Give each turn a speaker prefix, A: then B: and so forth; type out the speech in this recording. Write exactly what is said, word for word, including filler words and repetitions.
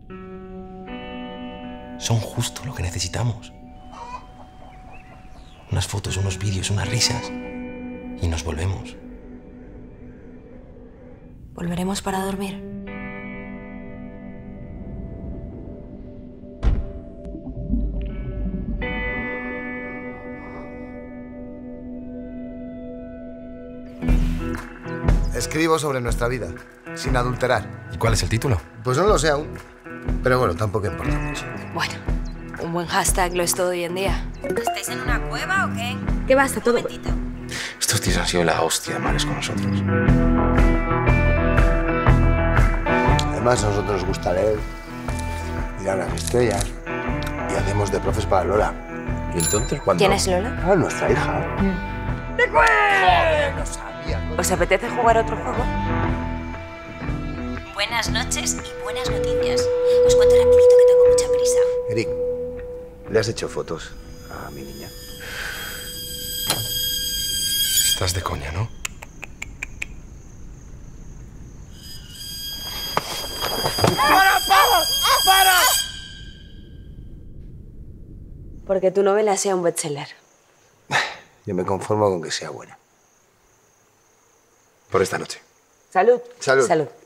A: Son justo lo que necesitamos. Unas fotos, unos vídeos, unas risas. Y nos volvemos.
B: ¿Volveremos para dormir?
C: Escribo sobre nuestra vida, sin adulterar.
A: ¿Y cuál es el título?
C: Pues no lo sé aún, pero bueno, tampoco importa mucho.
B: Bueno, un buen hashtag lo es todo hoy en día.
D: ¿Estáis en una cueva o qué?
B: ¿Qué basta todo?
D: Momentito.
A: Estos tíos han sido la hostia de males con nosotros.
C: Además, a nosotros nos gusta leer, mirar las estrellas y hacemos de profes para Lola.
A: ¿Y entonces cuándo?
B: ¿Quién es Lola?
C: Ah, nuestra hija.
B: ¡De
C: Joder, no sabía.
B: ¿Os apetece jugar otro juego?
D: Buenas noches y buenas noticias. Os cuento rapidito que tengo mucha prisa.
C: Eric, ¿le has hecho fotos a mi niña?
A: Estás de coña, ¿no?
C: ¡Para, para! ¡Para!
B: Porque tu novela sea un bestseller.
C: Yo me conformo con que sea buena.
A: Por esta noche.
B: Salud.
C: Salud.
B: Salud.